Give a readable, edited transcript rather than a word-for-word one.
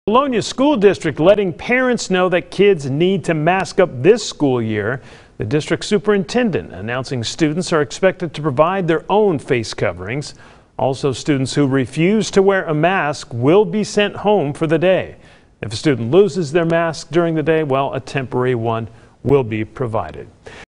Bologna School District letting parents know that kids need to mask up this school year. The district superintendent announcing students are expected to provide their own face coverings. Also, students who refuse to wear a mask will be sent home for the day. If a student loses their mask during the day, well, a temporary one will be provided.